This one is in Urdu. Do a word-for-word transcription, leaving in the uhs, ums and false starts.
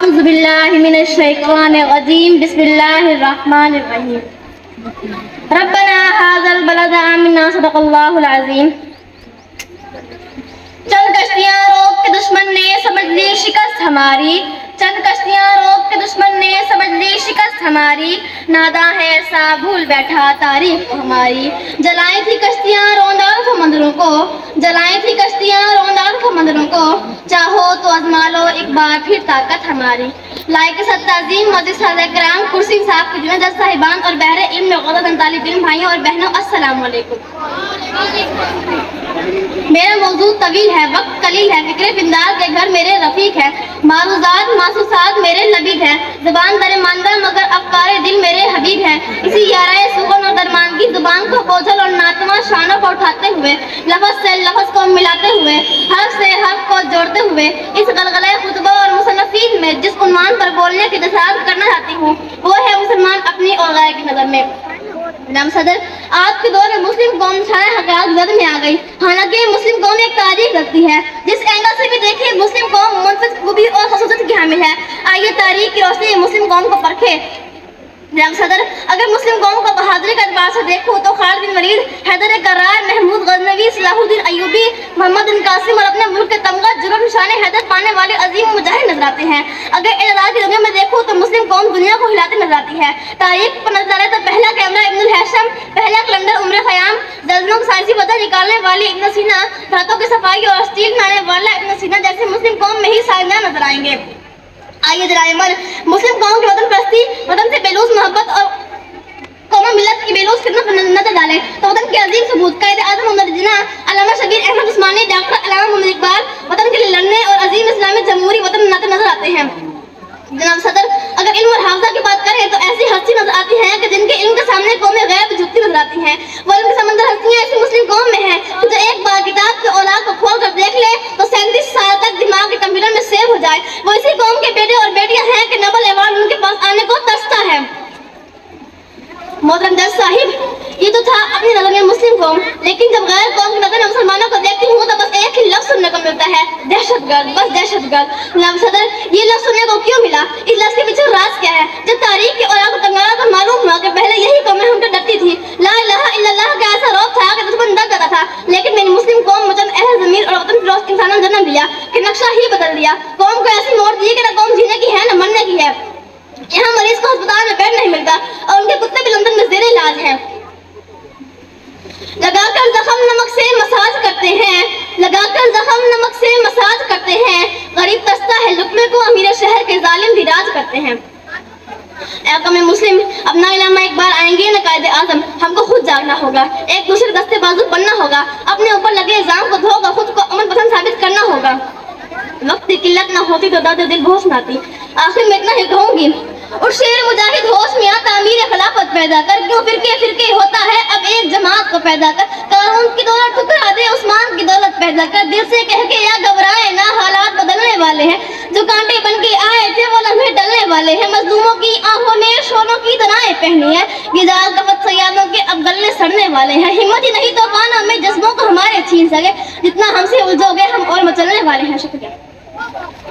أعوذ بالله من الشيطان الرجيم بسم الله الرحمن الرحيم ربنا هذا البلد آمنا صدق الله العظیم۔ چند کشتیاں روک کے دشمن نے سمجھ لی شکست ہماری، چند کشتیاں روک کے دشمن نے سمجھ لی شکست ہماری، ناداں ہے ایسا بھول بیٹھا تاریخ ہماری۔ جلائی تھی کشتیاں روندار سمندروں کو، جلائی تھی کشتیاں روندار سمندروں کو، چاہو تو ازما لو ایک بار پھر طاقت ہماری۔ لائق ست تعظیم معزز حضرات کرام، کرسی صاحب کی جنید صاحبان اور بحر علم میں غدد طالب علم بھائیوں اور بہنوں، السلام علیکم۔ میرا موضوع طویل ہے، وقت قلیل ہے، فکر پندار کے گھر میرے رفیق ہے، معروضات محسوسات میرے لبیب ہے، زبان درماندہ مگر افکار دل میرے حبیب ہے۔ اسی یارائے سخن اور درماندگی زبان کو بوجھل اور ناتواں شانوں کو اٹھاتے ہوئے، لفظ سے لفظ کو ملاتے ہوئے، حرف سے حرف کو جوڑتے ہوئے، اس غلغلہ خطبہ اور مصنفین میں جس عنوان پر بولنے کی دستار کرنا چاہتی ہوں وہ ہے مسلمان اپنی اور غیر کی نظر میں۔ جناب صدر، آج کے دور میں مسلم قوم سارے حقیقت زد میں آ گئی، حالانکہ مسلم قوم ایک تاریخ رکھتی ہے، جس اینگل سے بھی دیکھیں مسلم قوم منفرد خوبی اور خصوصیت کی حامل ہے۔ آئیے تاریخ کی روشنی میں مسلم قوم کو پرکھے۔ جناب صدر، اگر مسلم قوم کو بہادری کے اعتبار سے دیکھو تو خالد بن ولید، حیدر کرار، محمود غزنوی، صلاح الدین ایوبی، محمد بن قاسم اور اپنے ملک کے تمغہ جرم نشان حیدر پانے والے عظیم مجاہد نظر آتے ہیں۔ اگر اعتدال کی دنیا میں دیکھو تو مسلم قوم دنیا کو ہلاتی نظر آتی ہے۔ تاریخ پر نظر ڈالے تو پہلا کیمرہ ابن الہیثم، پہلا کلنڈر عمر خیام، زلزلوں کی سائنسی وجہ نکالنے والی ابن سینا، دھاتوں کی صفائی اور اسٹیل بنانے والا ابن سینا جیسے مسلم قوم میں ہی سائنسداں نظر آئیں گے۔ آئیے جرائم مسلم قوم کی وطن پرستی، وطن سے بے لوث محبت اور قوم ملت کی بے لوث خدمت پر نظر ڈالیں تو وطن کے عظیم ثبوت قائد اعظم محمد جناح علامہ شبیر احمد عثمانی، ڈاکٹر علامہ محمد اقبال وطن کے لیے لڑنے اور عظیم اسلامی جمہوری وطن بناتے نظر آتے ہیں۔ جناب صدر، اگر علم اور حافظہ کی بات کریں تو ایسی ہستی نظر آتی ہیں کہ جن کے علم کے سامنے قومیں غیب جھکتی نظر آتی ہیں۔ وہ علم کے سمندر ہستیاں ایسی مسلم قوم میں ہیں کہ جو ایک بار کتاب کے اوراق کو کھول کر دیکھ لے تو سینتیس سال تک دماغ کے کمپیوٹر میں سیو ہو جائے۔ وہ اسی قوم کے بیٹے اور بیٹیاں ہیں کہ نوبل ایوارڈ ان کے پاس آنے کو ترستا ہے۔ محترم جج صاحب، یہ تو تھا اپنی نظر میں مسلم قوم، لیکن جب غیر قوم کی نظر میں مسلمانوں کو دیکھتی ہوں تو بس ایک ہی لفظ سننے کو ملتا ہے، دہشت گرد، بس دہشت گرد۔ جناب صدر، یہ لفظ سننے کو کیوں ملا؟ اس لفظ کے پیچھے راز کیا ہے؟ جب تاریخ کے اوراق کو تنگارا تو معلوم ہوا کہ پہلے یہی قومیں ہم سے ڈرتی تھی۔ لا الہ الا اللہ کا ایسا روپ تھا کہ دشمن ڈر جاتا تھا، لیکن میری مسلم قوم مجھے اہل ضمیر اور وطن فروز انسانوں نے جنم دیا کہ نقشہ ہی بدل دیا۔ قوم کو ایسی موڑ دی کہ نہ قوم جینے کی ہے نہ مرنے کی ہے۔ یہاں مریض کو ہسپتال میں بیڈ نہیں ملتا اور ان کے کتے بھی لندن میں زیر علاج ہیں۔ لگا کر زخم نمک سے مساج کرتے ہیں، لگا کر زخم نمک سے مساج کرتے ہیں، غریب تستا ہے لقمے کو، امیر شہر کے ظالم بھی راج کرتے ہیں۔ اے قوم مسلم، اپنا علامہ اقبال آئیں گے نہ قائد اعظم، ہم کو خود جاگنا ہوگا، ایک دوسرے دستے بازو بننا ہوگا، اپنے اوپر لگے الزام کو دھو کر خود کو امن پسند ثابت کرنا ہوگا۔ وقت کی قلت نہ ہوتی تو درد دل بہت سناتی، آخر میں اتنا ہی کہوں گی، اور شیر مجاہد ہوش میں آ تعمیر خلافت پیدا کر، کیوں فرقے فرقے ہوتا ہے اب ایک جماعت کو پیدا کر، قارون کی دولت ٹھکرا دے عثمان کی دولت پیدا کر، دل سے کہہ کے یا گھبرائے نہ، حالات بدلنے والے ہیں، جو کانٹے بن کے آئے تھے وہ لمحے ڈلنے والے ہیں، مظلوموں کی آنکھوں نے شولوں کی دنائیں پہنی ہے، گزار کفت سیادوں کے اب گلے سڑنے والے ہیں، ہمت ہی نہیں تو پانا میں جذبوں کو ہمارے چھین سکے، جتنا ہم سے الجھو گے ہم اور مچلنے والے ہیں۔ شکریہ۔